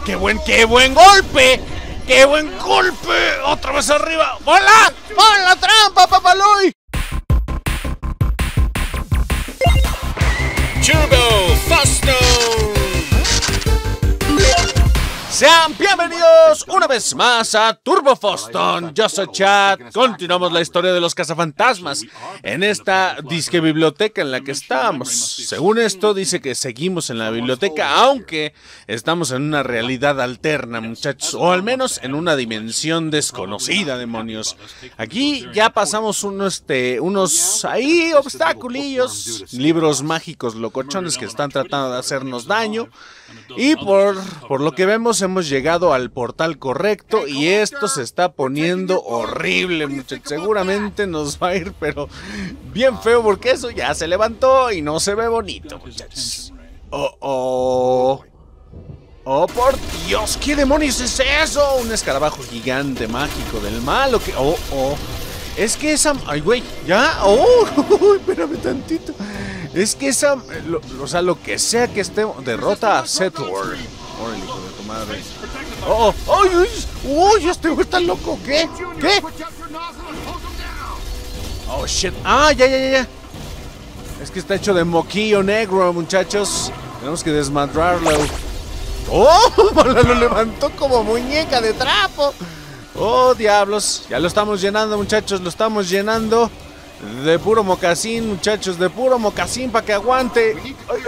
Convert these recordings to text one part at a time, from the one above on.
¡Qué buen golpe! ¡Qué buen golpe! ¡Otra vez arriba! ¡Hola! ¡Hola, trampa, Papaloy! Turbo Foston. Sean bienvenidos una vez más a Turbo Foston. Yo soy Chad. Continuamos la historia de los cazafantasmas en esta disque biblioteca en la que estamos. Según esto, dice que seguimos en la biblioteca, aunque estamos en una realidad alterna, muchachos. O al menos en una dimensión desconocida, demonios. Aquí ya pasamos unos ahí obstaculillos, libros mágicos locochones que están tratando de hacernos daño. Y por lo que vemos hemos llegado al portal correcto y esto se está poniendo horrible, muchachos. Seguramente nos va a ir pero bien feo porque eso ya se levantó y no se ve bonito, muchachos. Oh, por Dios, ¿qué demonios es eso? Un escarabajo gigante mágico del mal o qué. Es que esa... Ay, güey, ¿ya? Espérame tantito. Es que esa... lo que sea que esté... Derrota a Setward. Órale, hijo de tu madre. ¡Uy! Este güey está loco. ¿Qué? Oh, shit. Ya. Es que está hecho de moquillo negro, muchachos. Tenemos que desmadrarlo. Lo levantó como muñeca de trapo. ¡Oh, diablos! Ya lo estamos llenando, muchachos, lo estamos llenando de puro mocasín, muchachos, de puro mocasín para que aguante.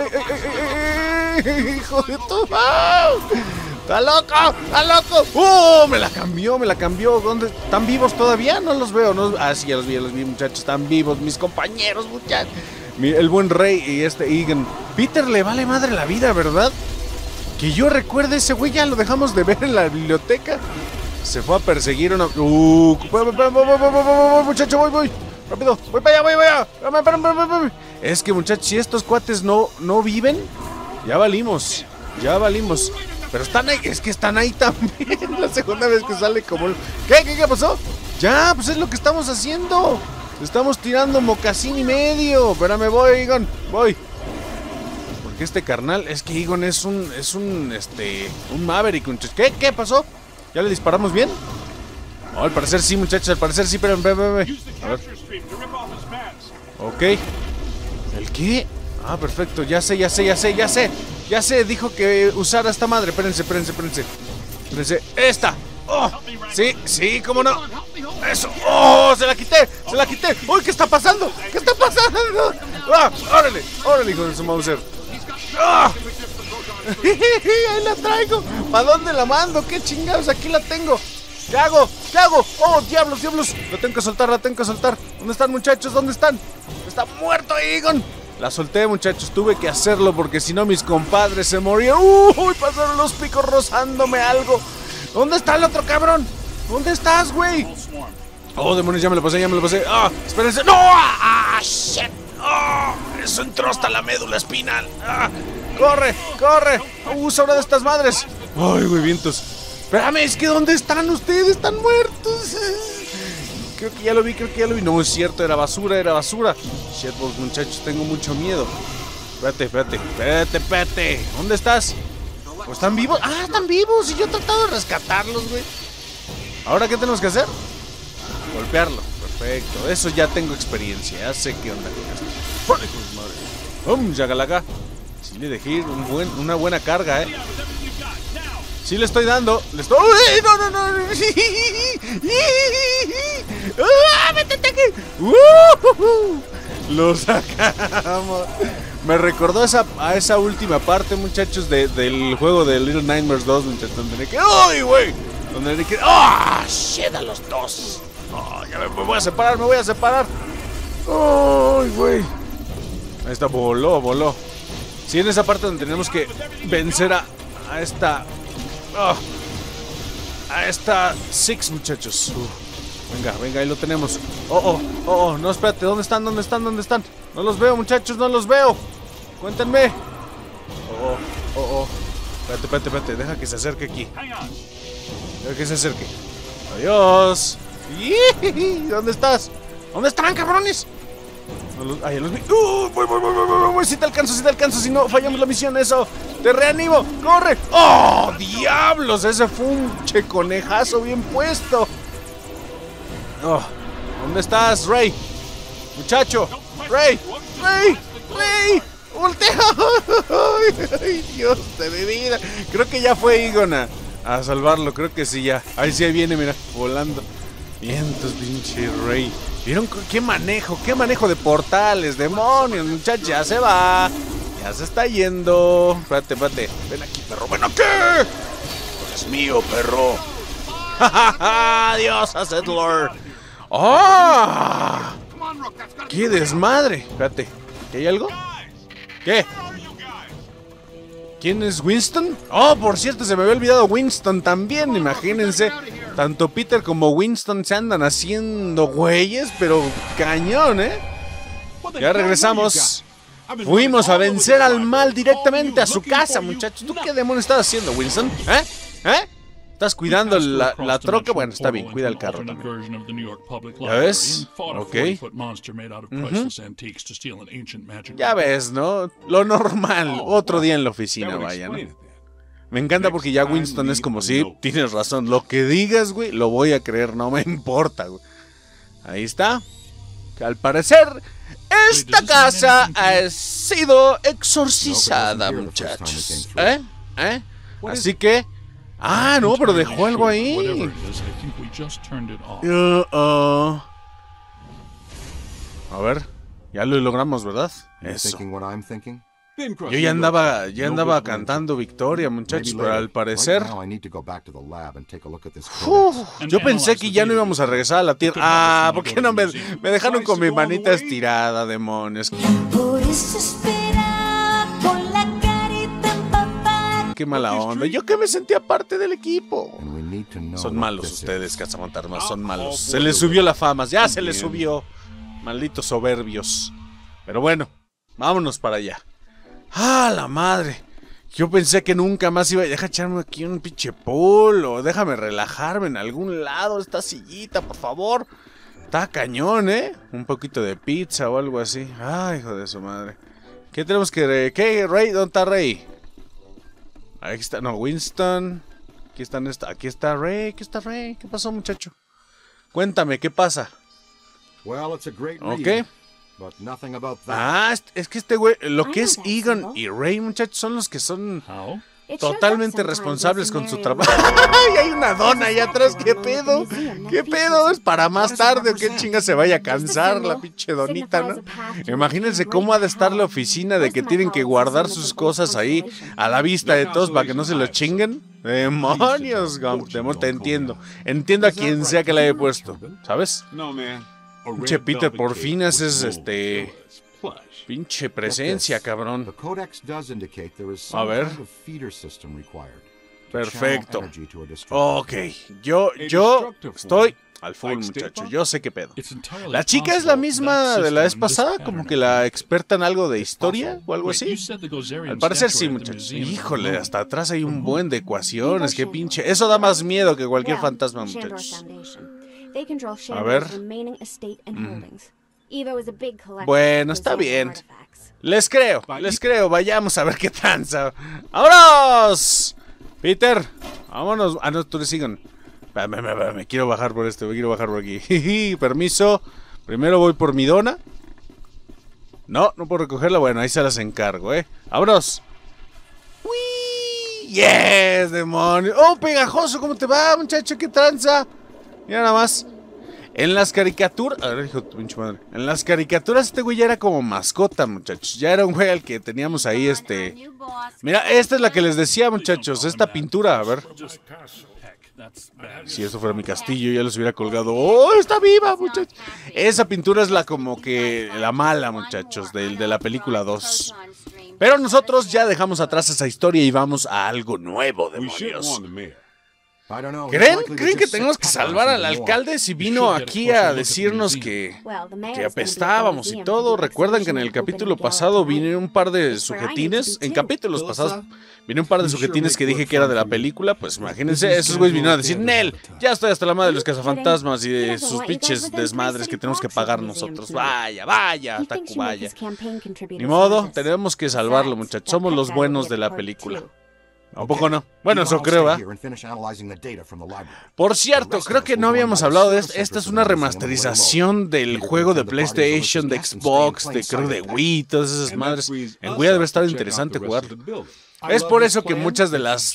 ¡Ay! ¡Hijo de tu... ¡Está loco! Me la cambió. ¿Dónde? ¿Están vivos todavía? No los veo. No... Sí, ya los vi, muchachos. Están vivos, mis compañeros, muchachos. El buen rey y Egan. Peter le vale madre la vida, ¿verdad? Que yo recuerde, ese güey ya lo dejamos de ver en la biblioteca. Se fue a perseguir una... muchacho, voy. Rápido, voy para allá. Espérame. Es que, muchachos, si estos cuates no viven, ya valimos. Pero están ahí, es que están ahí también. La segunda vez que sale como... ¿Qué pasó? Ya, pues es lo que estamos haciendo. Estamos tirando mocasín y medio. Espérame, voy, Egon, voy. Porque este carnal, es que Egon es un Maverick. ¿Qué pasó? ¿Ya le disparamos bien? Al parecer sí, muchachos, pero ve. A ver. Ok. ¿El qué? Perfecto, ya sé. Dijo que usara esta madre. Espérense. ¡Esta! Sí, cómo no. Eso. Se la quité. Uy, ¿qué está pasando? Órale, hijo de su Mauser. Ahí la traigo. ¿Para dónde la mando? ¿Qué chingados? Aquí la tengo. ¿Qué hago? ¡Oh, diablos! La tengo que soltar. ¿Dónde están, muchachos? ¿Dónde están? ¡Está muerto, Egon! La solté, muchachos. Tuve que hacerlo porque si no mis compadres se morían. ¡Uy! Pasaron los picos rozándome algo. ¿Dónde está el otro cabrón? ¿Dónde estás, güey? Oh, demonios, ya me lo pasé. Espérense. ¡No! ¡Shit! Eso entró hasta la médula espinal. ¡Corre! ¡Sobra de estas madres! ¡Ay, güey, vientos! Espérame, es que ¿dónde están ustedes? ¡Están muertos! Creo que ya lo vi. No, es cierto, era basura. Shitballs, muchachos, tengo mucho miedo. Espérate. ¿Dónde estás? ¿O están vivos? Están vivos. Y yo he tratado de rescatarlos, güey. ¿Ahora qué tenemos que hacer? Golpearlo. Perfecto. Eso ya tengo experiencia. Ya sé qué onda con esto. Yagalaga. Sí le dejé una buena carga, Sí le estoy dando. ¡No! ¡Métete aquí! Lo sacamos. Me recordó a esa última parte, muchachos, del juego de Little Nightmares 2, muchachos, donde que... ¡Ay, güey! Donde que... ¡Shit! A los dos. Ya me voy a separar. ¡Ay, güey! Ahí está, voló. Sí, en esa parte donde tenemos que vencer a esta... a esta Six, muchachos. Venga, ahí lo tenemos. No, espérate, ¿dónde están? No los veo, muchachos, Cuéntenme. Espérate, deja que se acerque aquí. Adiós. ¿Dónde estás? ¿Dónde están, cabrones? Ay, los vi. Voy, si te alcanzo, si no fallamos la misión, eso. Te reanimo, corre. ¡Oh, diablos! Ese fue un conejazo bien puesto. Oh, ¿dónde estás, Rey? Muchacho, Rey. Voltea. Ay, Dios de mi vida. Creo que ya fue Egon a salvarlo, creo que sí ya. Ahí sí viene, mira, volando. Vientos, pinche Rey. ¿Vieron qué manejo de portales? Demonios, muchachos, ya se va. Ya se está yendo. Espérate. Ven aquí, perro. Ven aquí. Es mío, perro. Adiós, Settler. ¡Oh! ¡Qué desmadre! Espérate, ¿hay algo? ¿Qué? ¿Quién es Winston? Oh, por cierto, se me había olvidado Winston también, imagínense. Tanto Peter como Winston se andan haciendo güeyes, pero cañón, ¿eh? Ya regresamos. Fuimos a vencer al mal directamente a su casa, muchachos. ¿Tú qué demonios estás haciendo, Winston? ¿Eh? ¿Estás cuidando la troca? Bueno, está bien, cuida el carro también. ¿Ya ves? Ok. Ya ves, ¿no? Lo normal. Otro día en la oficina, vaya, ¿no? Me encanta porque ya Winston es como si, tienes razón, lo que digas, güey, lo voy a creer, no me importa, güey. Ahí está. Que al parecer, esta casa ha sido exorcizada, muchachos. Así que... Ah, no, pero dejó algo ahí. A ver, ya lo logramos, ¿verdad? Eso. Yo ya andaba cantando victoria, muchachos, pero al parecer... yo pensé que ya no íbamos a regresar a la Tierra. Ah, ¿por qué no me dejaron con mi manita estirada, demonios? Por eso espera con la carita empapada. Qué mala onda. Yo que me sentía parte del equipo. Son malos ustedes, cazafantasmas, son malos. Se les subió la fama, ya se les subió. Malditos soberbios. Pero bueno, vámonos para allá. ¡Ah, la madre! Yo pensé que nunca más iba a... Deja echarme aquí un pinche polo. Déjame relajarme en algún lado. Esta sillita, por favor. Está cañón, ¿eh? Un poquito de pizza o algo así. ¡Ay, hijo de su madre! ¿Qué tenemos que... ¿Qué, Rey? ¿Dónde está Rey? Aquí está... No, Winston. Aquí está Rey. ¿Qué pasó, muchacho? Cuéntame, ¿qué pasa? Ok. Ah, es que este güey, lo que es Egon y Rey, muchachos, son los que son totalmente responsables con su trabajo. ¡Ay, hay una dona allá atrás! ¿Qué pedo? ¿Qué pedo? ¿Es para más tarde o qué chinga se vaya a cansar la pinche donita, no? Imagínense cómo ha de estar la oficina de que tienen que guardar sus cosas ahí a la vista de todos para que no se lo chinguen. ¡Demonios! Te entiendo. Entiendo a quien sea que la haya puesto, ¿sabes? Pinche Peter, por fin haces pinche presencia, cabrón. A ver. Perfecto. Ok, yo estoy al full, muchacho. Yo sé qué pedo. ¿La chica es la misma de la vez pasada? ¿Como que la experta en algo de historia o algo así? Al parecer sí, muchachos. Híjole, hasta atrás hay un buen de ecuaciones. Qué pinche... Eso da más miedo que cualquier fantasma, muchachos. A ver. Bueno, está bien. Les creo. Vayamos a ver qué tranza. ¡Vámonos! Peter, vámonos. Ah, no, tú le sigan. Me quiero bajar por me quiero bajar por aquí. Permiso. Primero voy por mi dona. No puedo recogerla. Bueno, ahí se las encargo, ¡Vámonos! ¡Uy! ¡Yes, demonio! ¡Oh, pegajoso! ¿Cómo te va, muchacho? ¿Qué tranza? Mira nada más. En las caricaturas... A ver, hijo de tu pinche madre. En las caricaturas este güey ya era como mascota, muchachos. Ya era un güey al que teníamos ahí Mira, esta es la que les decía, muchachos. Esta pintura, a ver. Si esto fuera mi castillo ya los hubiera colgado. ¡Oh, está viva, muchachos! Esa pintura es como que la mala, muchachos, de la película 2. Pero nosotros ya dejamos atrás esa historia y vamos a algo nuevo, demonios. ¿Creen que tenemos que salvar al alcalde si vino aquí a decirnos que apestábamos y todo? ¿Recuerdan que en el capítulo pasado vino un par de sujetines? En capítulos pasados vino un par de sujetines que dije que era de la película. Pues imagínense, esos güeyes vinieron a decir: Nel, ya estoy hasta la madre de los cazafantasmas y de sus pinches desmadres que tenemos que pagar nosotros. Vaya, Taku, vaya. Ni modo, tenemos que salvarlo, muchachos. Somos los buenos de la película. ¿A poco no? Bueno, eso creo, ¿eh? Por cierto, creo que no habíamos hablado de esto. Esta es una remasterización del juego de PlayStation, de Xbox, creo de Wii, todas esas madres. En Wii debe estar interesante jugarlo. Es por eso que muchas de las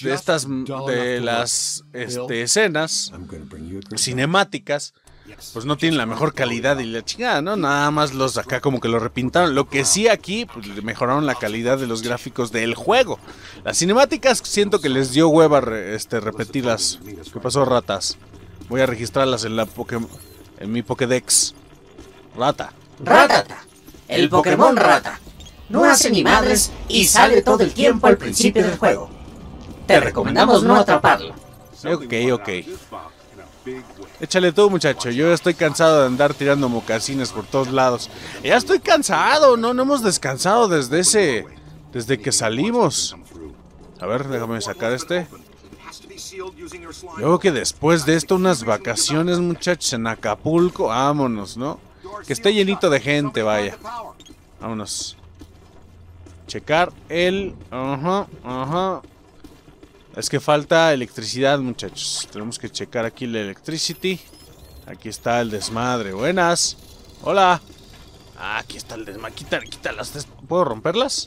escenas cinemáticas pues no tienen la mejor calidad y la chingada, ¿no? Nada más los acá como que lo repintaron. Lo que sí aquí, pues mejoraron la calidad de los gráficos del juego. Las cinemáticas siento que les dio hueva repetirlas. ¿Qué pasó, ratas? Voy a registrarlas en mi Pokédex. Rata. Ratata, el Pokémon Rata. No hace ni madres y sale todo el tiempo al principio del juego. Te recomendamos no atraparlo. Ok. Échale tú, muchacho. Yo estoy cansado de andar tirando mocasines por todos lados. Ya estoy cansado, no hemos descansado desde que salimos. A ver, déjame sacar este. Yo creo que después de esto unas vacaciones, muchachos, en Acapulco. Vámonos, ¿no? Que esté llenito de gente, vaya. Vámonos. Checar el... Ajá. Es que falta electricidad, muchachos. Tenemos que checar aquí la electricity. Aquí está el desmadre. Buenas. Hola. Aquí está el desmadre. Quítalas. ¿Puedo romperlas?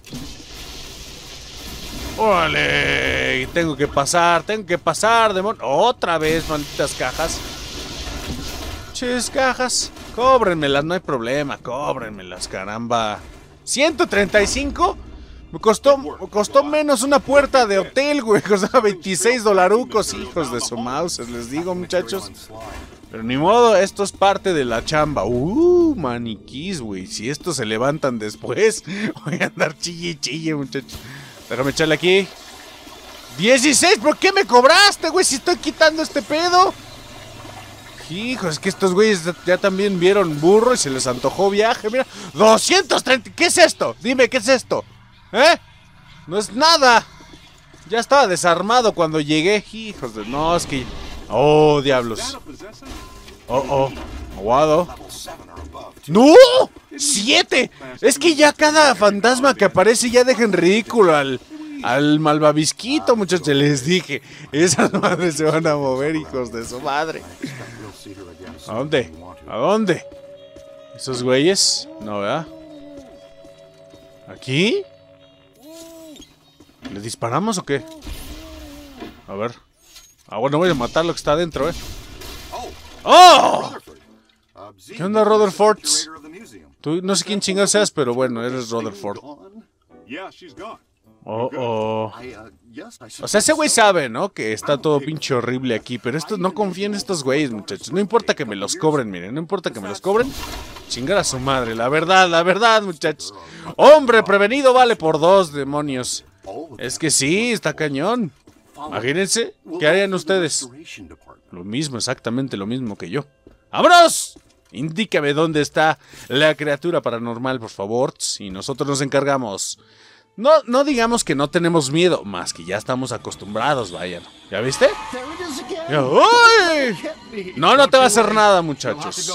¡Órale! Tengo que pasar, demonio. Otra vez, malditas cajas. Ches, cajas. Cóbrenmelas, no hay problema. Cóbrenmelas, caramba. ¿135? Me costó menos una puerta de hotel, güey. Costaba $26, hijos de su mouse, les digo, muchachos. Pero ni modo, esto es parte de la chamba. Maniquís, güey. Si estos se levantan después, voy a andar chille, muchachos. Déjame echarle aquí. 16, ¿por qué me cobraste, güey? Si estoy quitando este pedo. Hijo, es que estos güeyes ya también vieron burro y se les antojó viaje. Mira, 230. ¿Qué es esto? Dime, ¿qué es esto? No es nada. Ya estaba desarmado cuando llegué. Hijos de... No, es que... Oh, diablos. Aguado. ¡No! ¡7! Es que ya cada fantasma que aparece ya deja en ridículo al malvavisquito, muchachos. Les dije, esas madres se van a mover, hijos de su madre. ¿A dónde? ¿Esos güeyes? No, ¿verdad? ¿Aquí? ¿Le disparamos o qué? A ver. Bueno, voy a matar lo que está adentro, ¡Oh! ¿Qué onda, Rutherford? Tú no sé quién chingados seas, pero bueno, eres Rutherford. O sea, ese güey sabe, ¿no? Que está todo pinche horrible aquí. Pero no confíen en estos güeyes, muchachos. No importa que me los cobren, miren. No importa que me los cobren. Chingar a su madre. La verdad, muchachos. Hombre prevenido vale por 2, demonios. Es que sí, está cañón. Imagínense, ¿qué harían ustedes? Lo mismo, exactamente lo mismo que yo. ¡Vámonos! Indícame dónde está la criatura paranormal, por favor. Y nosotros nos encargamos. No digamos que no tenemos miedo, más que ya estamos acostumbrados, vayan. ¿Ya viste? ¡Ay! No te va a hacer nada, muchachos.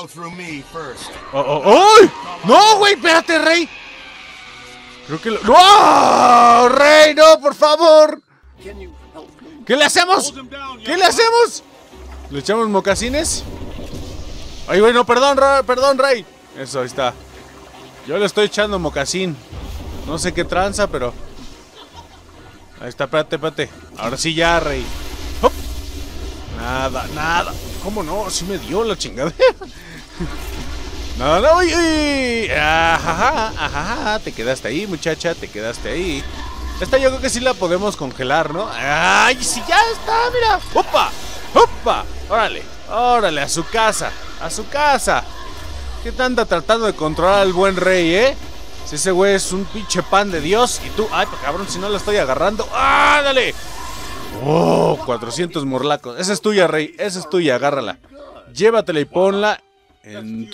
¡Ay! ¡No, güey! ¡Espérate, Rey! Creo que ¡No! ¡Rey, no, por favor! ¿Qué le hacemos? ¿Le echamos mocasines? Ay, bueno, perdón, Rey. Eso, ahí está. Yo le estoy echando mocasín. No sé qué tranza, pero... Ahí está, espérate. Ahora sí ya, Rey. ¡Hop! Nada. ¿Cómo no? Sí me dio la chingadera. No, uy. Ajá. Te quedaste ahí, muchacha, te quedaste ahí. Esta yo creo que sí la podemos congelar, ¿no? ¡Ay, sí, ya está, mira! ¡Opa! Órale, a su casa. ¿Qué te anda tratando de controlar al buen Rey, Si ese güey es un pinche pan de Dios y tú... Ay, cabrón, si no lo estoy agarrando. ¡Ah, dale! Oh, 400 morlacos. Esa es tuya, Rey. Esa es tuya, agárrala. Llévatela y ponla en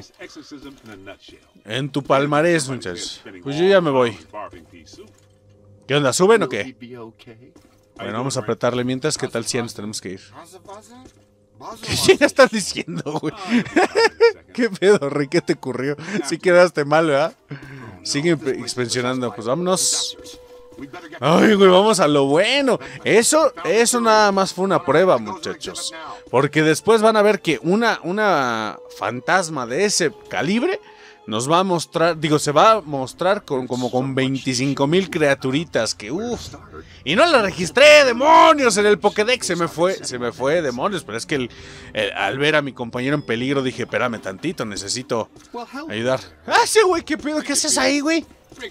tu palmarés, muchachos. Pues yo ya me voy. ¿Qué onda? ¿Suben o qué? Bueno, vamos a apretarle mientras. ¿Qué tal si ya nos tenemos que ir? ¿Qué chingas estás diciendo, güey? ¿Qué pedo, Rey? ¿Qué te ocurrió? Sí quedaste mal, ¿verdad? Sigue expansionando. Pues vámonos. Ay, güey, vamos a lo bueno. Eso nada más fue una prueba, muchachos. Porque después van a ver que una fantasma de ese calibre nos va a mostrar, se va a mostrar como con 25,000 criaturitas que y no la registré, demonios, en el Pokédex. Se me fue, demonios. Pero es que al ver a mi compañero en peligro dije, espérame tantito, necesito ayudar. Ah, sí, güey, ¿qué pedo? ¿Qué haces ahí, güey?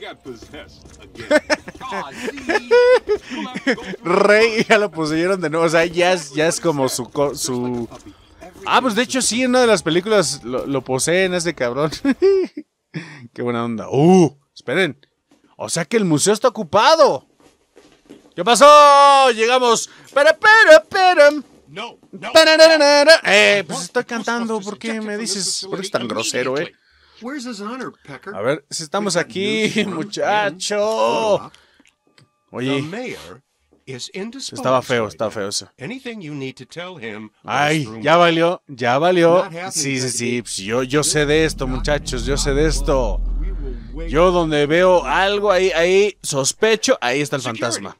Rey ya lo poseyeron de nuevo. O sea, ya es como su... Ah, pues de hecho sí, en una de las películas lo poseen ese cabrón. Qué buena onda. Esperen. O sea que el museo está ocupado. ¿Qué pasó? Llegamos. Pues estoy cantando. ¿Por qué me dices? ¿Por qué es tan grosero, A ver, si estamos aquí, muchacho. Oye, estaba feo eso. Ay, ya valió. Sí. Pues yo sé de esto, muchachos, yo sé de esto. Yo donde veo algo ahí sospecho, ahí está el fantasma.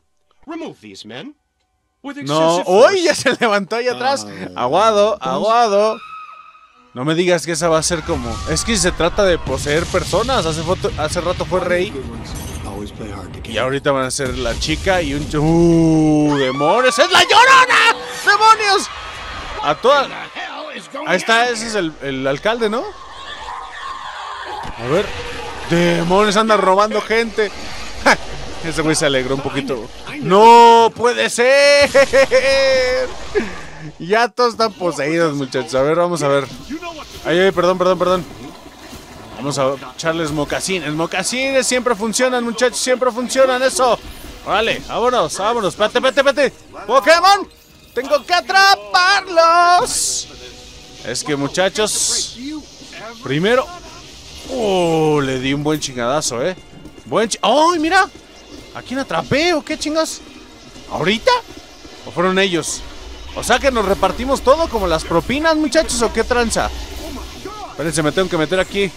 No, ¡uy! Ya se levantó ahí atrás. Aguado. No me digas que esa va a ser como... Es que se trata de poseer personas. Hace rato fue Rey. Y ahorita van a ser la chica y un... ¡demonios! ¡Es la Llorona! ¡Demonios! A todas... Ahí está, ese es el alcalde, ¿no? A ver... ¡demonios! Anda robando gente. Ese güey se alegró un poquito. ¡No puede ser! Ya todos están poseídos, muchachos. A ver, vamos a ver. Ay, perdón. Vamos a echarles mocasines. Mocasines siempre funcionan, muchachos. Siempre funcionan, eso. Vale, vámonos. Espérate. ¡Pokémon! ¡Tengo que atraparlos! Es que, muchachos... Primero... le di un buen chingadazo, ¡ay, mira! ¿A quién atrapé o qué chingas? ¿Ahorita? ¿O fueron ellos? O sea que nos repartimos todo como las propinas, muchachos, ¿o qué tranza? Espérense, me tengo que meter aquí.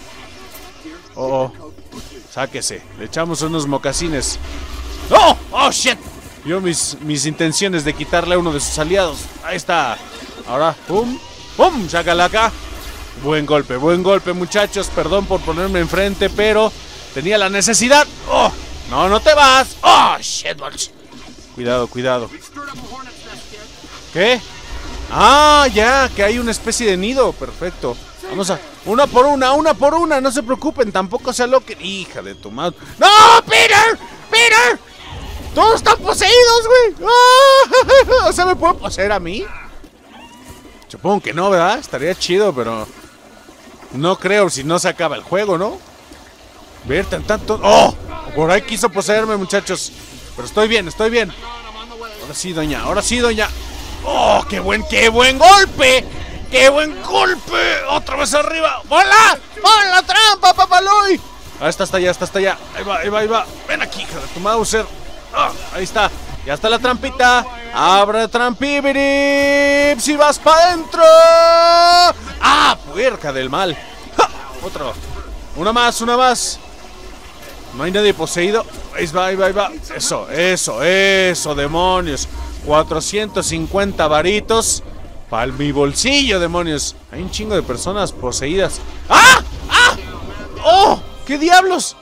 Sáquese. Le echamos unos mocasines. ¡Oh, shit! Yo mis intenciones de quitarle a uno de sus aliados. Ahí está. Ahora, ¡pum! Sácala acá. Buen golpe, muchachos. Perdón por ponerme enfrente, pero tenía la necesidad. No te vas. Shit, balls. Cuidado. ¿Qué? Ya, que hay una especie de nido. Perfecto. Vamos a... Una por una, no se preocupen. Tampoco se aloquen. Hija de tu madre. ¡No, Peter! Todos están poseídos, güey. O sea, ¿me puedo poseer a mí? Supongo que no, ¿verdad? Estaría chido, pero... No creo, si no se acaba el juego, ¿no? Ver tanto... Por ahí quiso poseerme, muchachos. Pero estoy bien. Ahora sí, doña. ¡Qué buen golpe! ¡Qué buen golpe! ¡Otra vez arriba! ¡Hola! ¡Pon la trampa, papaloy! Está hasta allá. Ahí va. Ven aquí, hija de tu Mauser. Ahí está. Ya está la trampita. ¡Abre trampibirip! ¡Si vas para adentro! ¡Puerca del mal! Otro. Una más. No hay nadie poseído. Ahí va. Eso, demonios. 450 varitos para mi bolsillo, demonios. Hay un chingo de personas poseídas. ¿Qué diablos?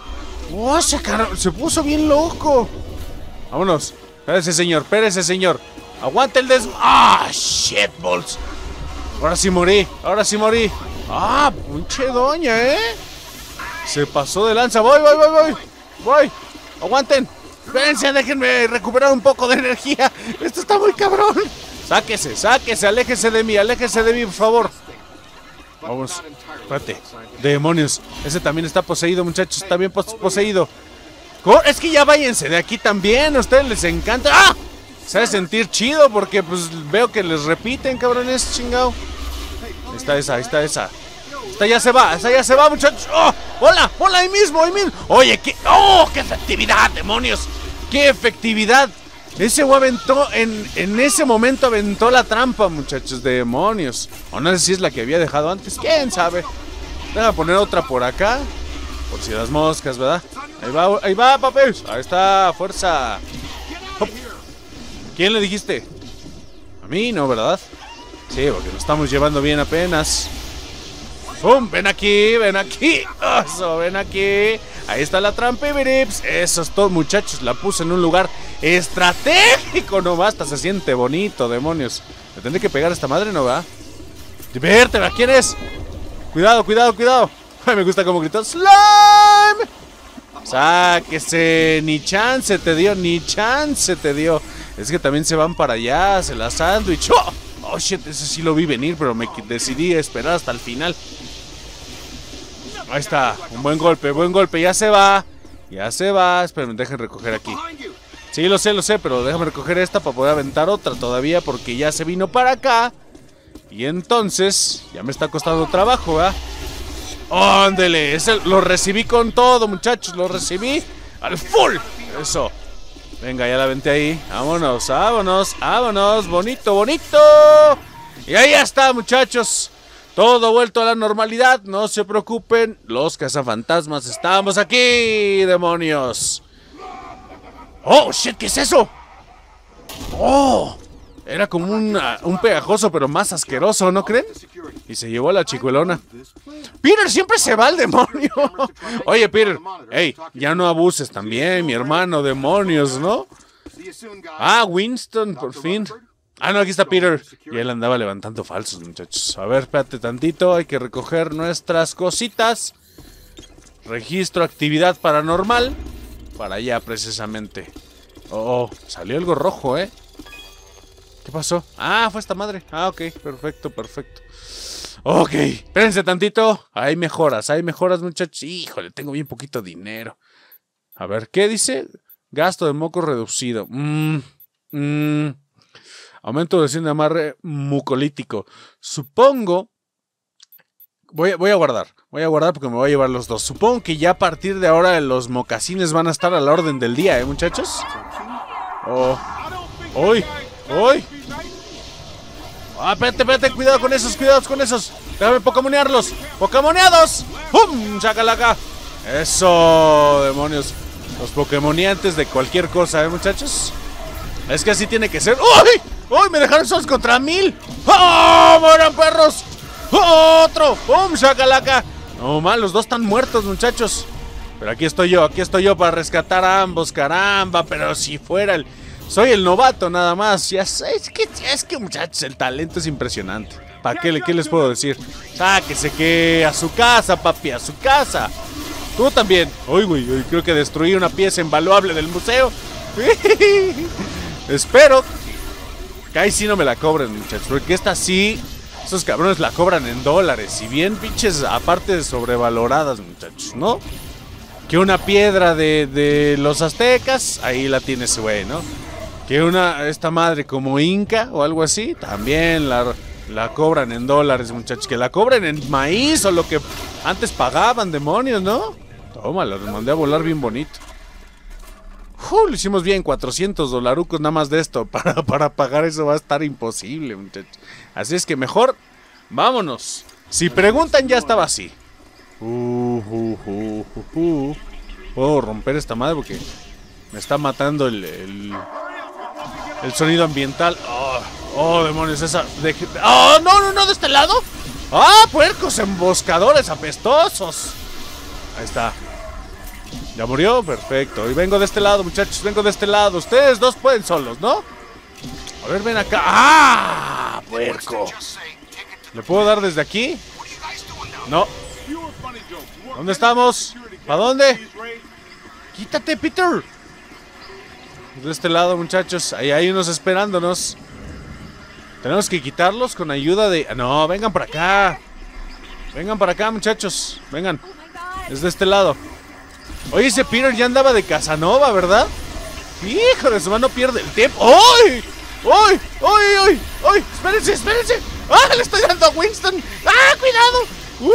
Se puso bien loco. Vámonos. Espérese, señor. Aguante el shit balls. Ahora sí morí. Pinche doña, Se pasó de lanza. Voy. Aguanten. Espérense, déjenme recuperar un poco de energía. Esto está muy cabrón. Sáquese, aléjese de mí, por favor. Vamos, espérate. Demonios, ese también está poseído, muchachos. Está bien poseído. Es que ya váyanse de aquí también. A ustedes les encanta. se ha de sentir chido porque pues veo que les repiten, cabrones, chingado. Ahí está esa, ahí está esa. Esta ya se va, muchachos. ¡Oh! ¡Hola! ¡Hola! Ahí mismo, ahí mismo. Oye, ¿qué? ¡Oh! ¡Qué efectividad, demonios! ¡Qué efectividad! Ese güey aventó, en ese momento aventó la trampa, muchachos, demonios. O no sé si es la que había dejado antes, quién sabe. Voy a poner otra por acá, por si las moscas, ¿verdad? Ahí va, papés. Ahí está, fuerza. Hop. ¿Quién le dijiste? A mí, ¿no, verdad? Sí, porque nos estamos llevando bien apenas. ¡Pum! Ven aquí, ven aquí. Eso, ven aquí. Ahí está la trampa, Birips. Eso es todo, muchachos. La puse en un lugar estratégico. No basta, se siente bonito, demonios. ¿Me tendré que pegar a esta madre, no va? ¡Divértela! ¿Quién es? Cuidado, cuidado, cuidado. Ay, me gusta cómo gritó. ¡Slime! Sáquese. Ni chance te dio, ni chance te dio. Es que también se van para allá. Se la sándwich. ¡Oh! Oh, shit, ese sí lo vi venir, pero me decidí esperar hasta el final. Ahí está, un buen golpe, ya se va. Ya se va, esperen, dejen recoger aquí. Sí, lo sé, pero déjame recoger esta para poder aventar otra todavía, porque ya se vino para acá. Y entonces, ya me está costando trabajo, ¿verdad? ¡Ándele! Lo recibí con todo, muchachos, lo recibí al full. Eso. Venga, ya la aventé ahí. Vámonos, vámonos, vámonos. Bonito, bonito. Y ahí está, muchachos. Todo vuelto a la normalidad. No se preocupen. Los cazafantasmas estamos aquí, demonios. Oh, shit, ¿qué es eso? Oh, era como un pegajoso, pero más asqueroso, ¿no creen? Y se llevó a la chicuelona. Peter siempre se va al demonio. Oye, Peter, hey, ya no abuses también, mi hermano, demonios, ¿no? Ah, Winston, por fin. Ah, no, aquí está Peter. Y él andaba levantando falsos, muchachos. A ver, espérate tantito, hay que recoger nuestras cositas. Registro actividad paranormal. Para allá, precisamente. Oh, salió algo rojo, ¿eh? ¿Qué pasó? Ah, fue esta madre. Ah, ok, perfecto, perfecto. Ok, espérense tantito. Hay mejoras, muchachos. Híjole, tengo bien poquito dinero. A ver, ¿qué dice? Gasto de moco reducido. Aumento de presión de amarre mucolítico. Supongo... Voy a guardar porque me voy a llevar los dos. Supongo que ya a partir de ahora los mocasines van a estar a la orden del día, muchachos. Oh. ¡Uy! ¡Uy! Ah, espérate, cuidado con esos, Déjame pokemonearlos. ¡Pokemoneados! ¡Pum! ¡Chacalaca! ¡Eso! ¡Demonios! Los pokemoneantes de cualquier cosa, muchachos. Es que así tiene que ser. ¡Uy! ¡Uy! Me dejaron solos contra 1000. ¡Oh! ¡Mueran, perros! ¡Otro! ¡Pum! ¡Chacalaca! No mal, los dos están muertos, muchachos. Pero aquí estoy yo para rescatar a ambos, caramba. Pero si fuera el... Soy el novato nada más. Ya sé, es que muchachos, el talento es impresionante. ¿Para qué les puedo decir? Sáquese que a su casa, papi, a su casa. Tú también. Uy, güey, creo que destruí una pieza invaluable del museo. Espero que ahí sí no me la cobren, muchachos. Porque esta sí, esos cabrones la cobran en dólares. Y bien pinches, aparte de sobrevaloradas, muchachos, ¿no? Que una piedra de los aztecas, ahí la tiene ese güey, ¿no? Que esta madre como Inca o algo así, también la cobran en dólares, muchachos. Que la cobren en maíz o lo que antes pagaban, demonios, ¿no? Toma, la mandé a volar bien bonito. Lo hicimos bien, $400 nada más de esto. Para pagar eso va a estar imposible, muchachos. Así es que mejor, vámonos. Si preguntan, ya estaba así. Puedo romper esta madre porque me está matando el sonido ambiental. Oh, demonios, esa... ¡Oh, no! ¿De este lado? ¡Ah, puercos emboscadores apestosos! Ahí está. ¿Ya murió? Perfecto. Y vengo de este lado, muchachos, vengo de este lado. Ustedes dos pueden solos, ¿no? A ver, ven acá. ¡Ah, puerco! ¿Le puedo dar desde aquí? No. ¿Dónde estamos? ¿Para dónde? ¡Quítate, Peter! De este lado, muchachos. Ahí hay unos esperándonos. Tenemos que quitarlos con ayuda de... No, vengan para acá. Vengan para acá, muchachos. Vengan. Es de este lado. Oye, ese Peter ya andaba de Casanova, ¿verdad? Hijo de su mano, pierde el tiempo. ¡Ay! ¡Ay! ¡Ay! ¡Ay! ¡Ay! ¡Espérense! ¡Espérense! ¡Ah! ¡Le estoy dando a Winston! ¡Ah! ¡Cuidado!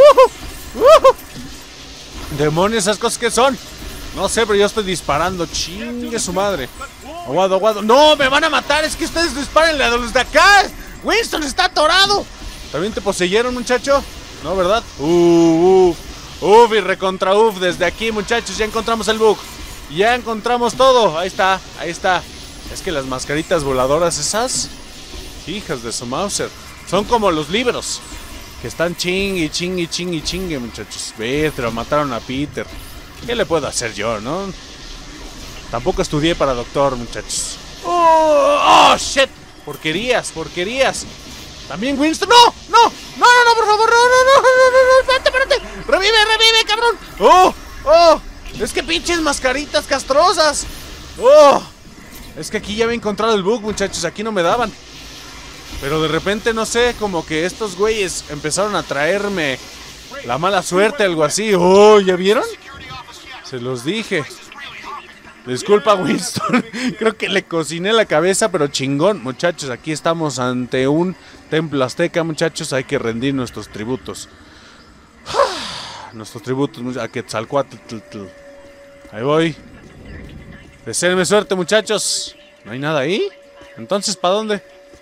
¡Demonios! ¿Esas cosas que son? No sé, pero yo estoy disparando. ¡Chingue su madre! ¡Aguado, aguado! ¡No! ¡Me van a matar! ¡Es que ustedes disparen a los de acá! ¡Winston está atorado! ¿También te poseyeron, muchacho? No, ¿verdad? Uf y recontra uf. Desde aquí, muchachos, ya encontramos el bug. Ya encontramos todo. Ahí está, ahí está. Es que las mascaritas voladoras esas, hijas de su Mauser, son como los libros que están chingue, chingue, chingue, chingue, muchachos. Ve, te lo mataron a Peter. ¿Qué le puedo hacer yo, no? Tampoco estudié para doctor, muchachos. ¡Oh, shit! Porquerías, porquerías. También Winston. ¡No! ¡No! ¡No, no, no, por favor! ¡No, no, no, no, no, no! ¡Espérate, espérate! ¡Revive, revive, cabrón! ¡Oh! ¡Oh! Es que pinches mascaritas castrosas. ¡Oh! Es que aquí ya había encontrado el bug, muchachos. Aquí no me daban. Pero de repente, no sé, como que estos güeyes empezaron a traerme la mala suerte, algo así. ¡Oh! ¿Ya vieron? Se los dije. Disculpa, Winston. Creo que le cociné la cabeza, pero chingón. Muchachos, aquí estamos ante un templo azteca, muchachos. Hay que rendir nuestros tributos. Nuestros tributos a Quetzalcóatl. Ahí voy. Deseenme suerte, muchachos. ¿No hay nada ahí? Entonces, ¿para dónde?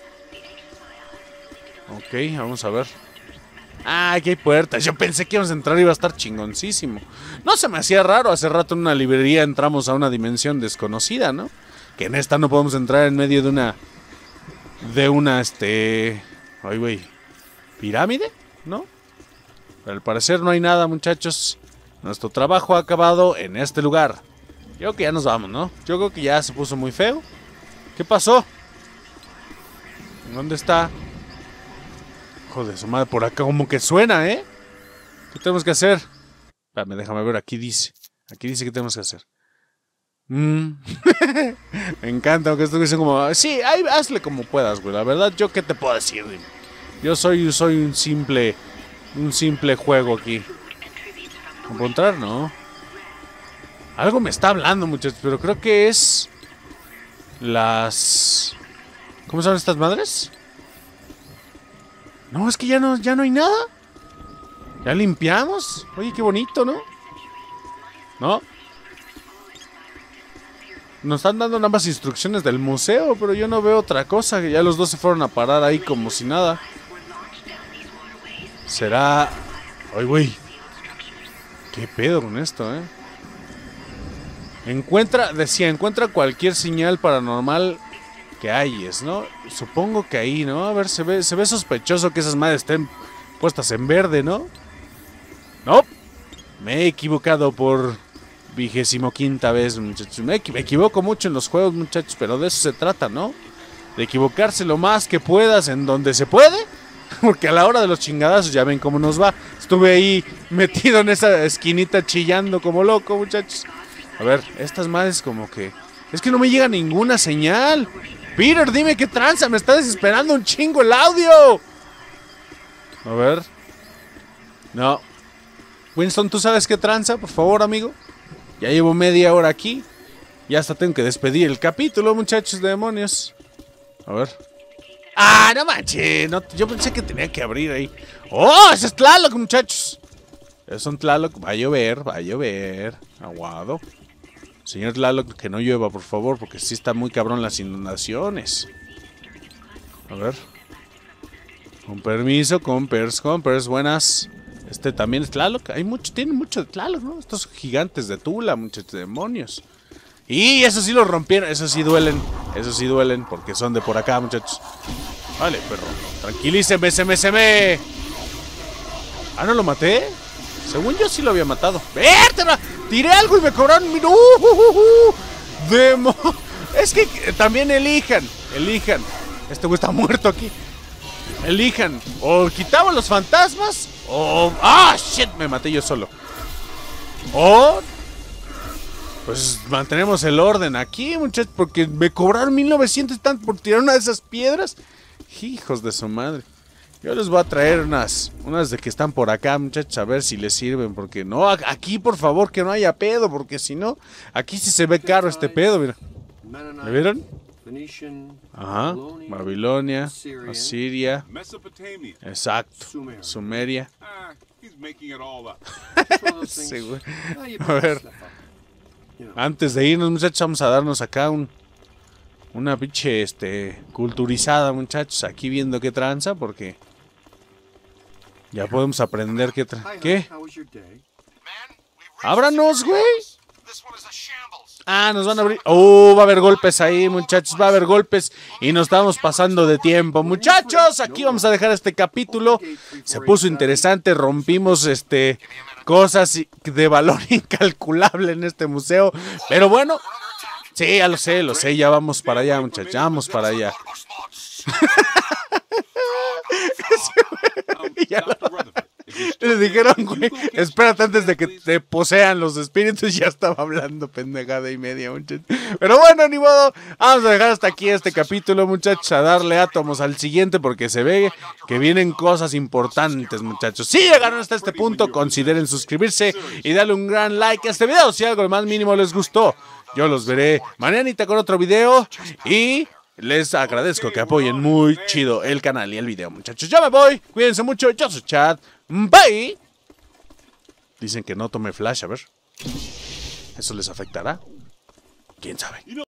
Ok, vamos a ver. Ah, aquí hay puertas. Yo pensé que íbamos a entrar y iba a estar chingoncísimo. No se me hacía raro. Hace rato en una librería entramos a una dimensión desconocida, ¿no? Que en esta no podemos entrar en medio de una... Ay, güey. ¿Pirámide? ¿No? Pero al parecer no hay nada, muchachos. Nuestro trabajo ha acabado en este lugar. Yo creo que ya nos vamos, ¿no? Yo creo que ya se puso muy feo. ¿Qué pasó? ¿Dónde está? Joder, su madre, por acá como que suena, ¿eh? ¿Qué tenemos que hacer? Espérame, déjame ver, aquí dice. Aquí dice que tenemos que hacer. Me encanta, que esto dice como... Sí, ahí, hazle como puedas, güey. La verdad, ¿yo qué te puedo decir? Yo soy un simple juego aquí. ¿Encontrar? No. Algo me está hablando, muchachos, pero creo que es... Las... ¿Cómo son estas madres? No, es que ya no hay nada. Ya limpiamos. Oye, qué bonito, ¿no? ¿No? Nos están dando nada más instrucciones del museo, pero yo no veo otra cosa. Que ya los dos se fueron a parar ahí como si nada. Será... Ay, güey. ¿Qué pedo con esto, Encuentra cualquier señal paranormal que hayas, ¿no? Supongo que ahí, ¿no? A ver, se ve sospechoso que esas madres estén puestas en verde, ¿no? No, me he equivocado por 25ª vez, muchachos. Me equivoco mucho en los juegos, muchachos, pero de eso se trata, ¿no? De equivocarse lo más que puedas en donde se puede. Porque a la hora de los chingadazos ya ven cómo nos va. Estuve ahí metido en esa esquinita chillando como loco, muchachos. A ver, estas madres como que... Es que no me llega ninguna señal. Peter, dime qué tranza, me está desesperando un chingo el audio. A ver. No. Winston, ¿tú sabes qué tranza? Por favor, amigo. Ya llevo media hora aquí. Ya hasta tengo que despedir el capítulo, muchachos de demonios. A ver. ¡Ah, no manches! No, yo pensé que tenía que abrir ahí. ¡Oh, ese es Tlaloc, muchachos! Es un Tlaloc. Va a llover. Aguado. Señor Tlaloc, que no llueva, por favor, porque sí está muy cabrón las inundaciones. A ver. Con permiso, compers, buenas. Este también es Tlaloc. Tiene mucho de Tlaloc, ¿no? Estos gigantes de Tula, muchos demonios. Y eso sí lo rompieron, eso sí duelen, porque son de por acá, muchachos. Vale, perro, tranquilíceme, se. Ah, ¿no lo maté? Según yo sí lo había matado. ¡Vértebra! Tiré algo y me cobraron mi... Es que también elijan. Este güey está muerto aquí. Elijan, o quitamos los fantasmas, o... ¡Ah, shit! Me maté yo solo. O... Pues mantenemos el orden aquí, muchachos, porque me cobraron 1900 tanto por tirar una de esas piedras. Hijos de su madre. Yo les voy a traer unas de que están por acá, muchachos, a ver si les sirven, porque no, aquí por favor que no haya pedo, porque si no, aquí sí se ve caro este pedo, mira. ¿Me vieron? Ajá. Babilonia, Asiria. Exacto. Sumeria. Sí, güey. A ver. Antes de irnos, muchachos, vamos a darnos acá una pinche culturizada, muchachos. Aquí viendo qué tranza, porque ya podemos aprender ¿Qué? ¡Ábranos, güey! Ah, nos van a abrir. Va a haber golpes ahí, muchachos. Va a haber golpes y nos estamos pasando de tiempo. Muchachos, aquí vamos a dejar este capítulo. Se puso interesante. Rompimos cosas de valor incalculable en este museo. Pero bueno, sí, ya lo sé. Ya vamos para allá, muchachos. Ya vamos para allá. Le dijeron, güey, espérate antes de que te posean los espíritus. Ya estaba hablando pendejada y media, muchachos. Pero bueno, ni modo. Vamos a dejar hasta aquí este capítulo, muchachos. A darle átomos al siguiente porque se ve que vienen cosas importantes, muchachos. Si llegaron hasta este punto, consideren suscribirse y darle un gran like a este video. Si algo lo más mínimo les gustó, yo los veré mañanita con otro video. Y les agradezco que apoyen muy chido el canal y el video, muchachos. Yo me voy. Cuídense mucho. Yo soy Chad. Bye. Dicen que no tome flash, a ver. ¿Eso les afectará? ¿Quién sabe?